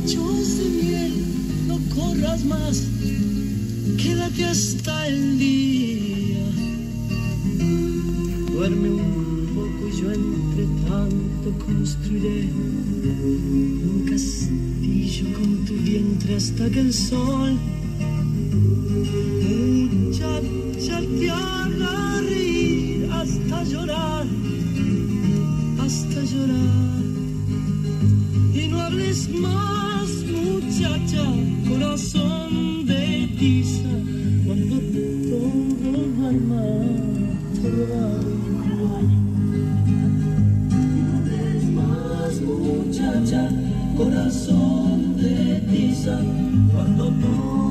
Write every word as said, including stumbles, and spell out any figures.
pechos de miel, no corras más, quédate hasta el día. Duerme un poco y yo entre tanto construiré un castillo con tu vientre hasta que el sol, muchacha, te haga reír hasta llorar, hasta llorar. Y no hables más, muchacha, corazón de tiza, cuando todo duerma, todo va igual. Y no hables más, muchacha, corazón de tiza, cuando todo